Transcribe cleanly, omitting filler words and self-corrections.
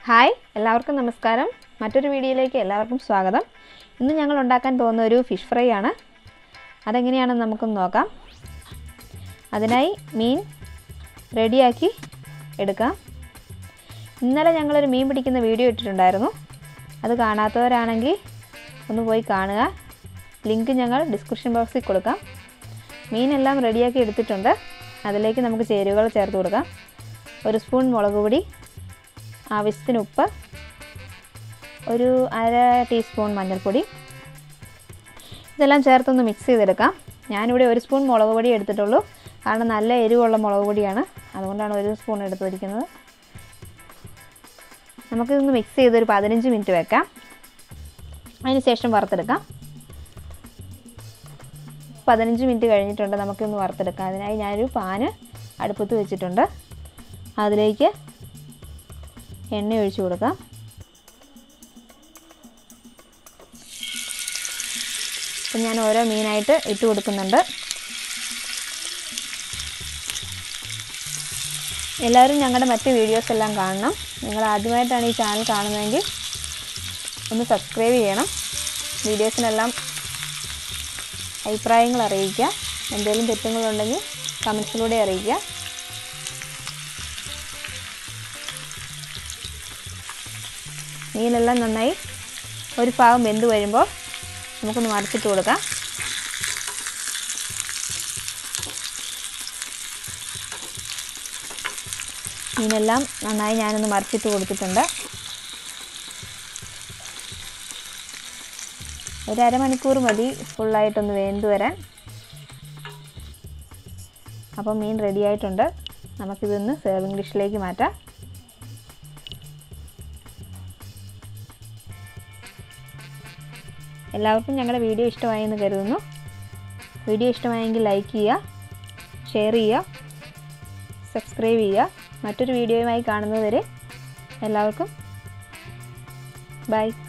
Hi എല്ലാവർക്കും നമസ്കാരം. മറ്റൊരു വീഡിയോയിലേക്ക് എല്ലാവർക്കും സ്വാഗതം. ഇന്ന് ഞങ്ങൾ ഉണ്ടാക്കാൻ പോകുന്ന ഒരു ഫിഷ് ഫ്രൈ ആണ്. അതെങ്ങനെയാണെന്ന് നമുക്കൊന്ന് നോക്കാം. അതിനായി മീൻ റെഡിയാക്കി എടുക്കാം. ഇന്നലെ ഞങ്ങളൊരു മീൻ പിടിക്കുന്ന വീഡിയോ ഇട്ടിട്ടുണ്ടായിരുന്നു. അത് കാണാത്തവരാണെങ്കിൽ ഒന്ന് പോയി കാണുക. ലിങ്ക് ഞങ്ങൾ ഡിസ്ക്രിപ്ഷൻ ബോക്സിൽ കൊടുക്കാം. മീനെല്ലാം റെഡിയാക്കി എടുത്തിട്ടുണ്ട്. അതിലേക്ക് നമുക്ക് ചേരുവകൾ ചേർത്ത് കൊടുക്കാം. 1 സ്പൂൺ മുളക് പൊടി, ആവശ്യത്തിന് ഉപ്പ്, ഒരു 1/2 ടീസ്പൂൺ മഞ്ഞൾപ്പൊടി, ഇതെല്ലാം ചേർത്തൊന്ന് മിക്സ് ചെയ്തെടുക്കാം. ഞാനിവിടെ 1 സ്പൂൺ മുളക് പൊടി എടുത്തിട്ടുള്ളൂ. കാരണം നല്ല എരിവുള്ള മുളക് പൊടിയാണ്, അതുകൊണ്ടാണ് 1 സ്പൂൺ എടുത്തിരിക്കുന്നത്. നമുക്കിതൊന്ന് മിക്സ് ചെയ്തൊരു 15 മിനിറ്റ് വെക്കാം. അതിന് ശേഷം വറുത്തെടുക്കാം. 15 മിനിറ്റ് കഴിഞ്ഞിട്ടുണ്ട്. നമുക്കൊന്ന് വറുത്തെടുക്കാം. അതിനായി ഞാനൊരു പാന് അടുപ്പത്ത് വെച്ചിട്ടുണ്ട്. അതിലേക്ക് എണ്ണ ഒഴിച്ചു കൊടുക്കാം. അപ്പം ഞാൻ ഓരോ മീനായിട്ട് ഇട്ട് കൊടുക്കുന്നുണ്ട്. എല്ലാവരും ഞങ്ങളുടെ മറ്റ് വീഡിയോസ് എല്ലാം കാണണം. നിങ്ങൾ ആദ്യമായിട്ടാണ് ഈ ചാനൽ കാണുന്നതെങ്കിൽ ഒന്ന് സബ്സ്ക്രൈബ് ചെയ്യണം. വീഡിയോസിനെല്ലാം അഭിപ്രായങ്ങൾ അറിയിക്കുക. എന്തെങ്കിലും തെറ്റുകളുണ്ടെങ്കിൽ കമൻസിലൂടെ അറിയിക്കുക. മീനെല്ലാം നന്നായി ഒരു ഭാഗം വെന്ത് വരുമ്പോൾ നമുക്കൊന്ന് മറിച്ചിട്ട് കൊടുക്കാം. മീനെല്ലാം നന്നായി ഞാനൊന്ന് മറിച്ചിട്ട് കൊടുത്തിട്ടുണ്ട്. ഒരു അരമണിക്കൂർ മതി ഫുള്ളായിട്ടൊന്ന് വെന്ത് വരാൻ. അപ്പം മീൻ റെഡി ആയിട്ടുണ്ട്. നമുക്കിതൊന്ന് സെർവിങ് ഡിഷിലേക്ക് മാറ്റാം. എല്ലാവർക്കും ഞങ്ങളുടെ വീഡിയോ ഇഷ്ടമായെന്ന് കരുതുന്നു. വീഡിയോ ഇഷ്ടമായെങ്കിൽ ലൈക്ക് ചെയ്യുക, ഷെയർ ചെയ്യുക, സബ്സ്ക്രൈബ് ചെയ്യുക. മറ്റൊരു വീഡിയോയുമായി കാണുന്നതുവരെ എല്ലാവർക്കും ബൈ.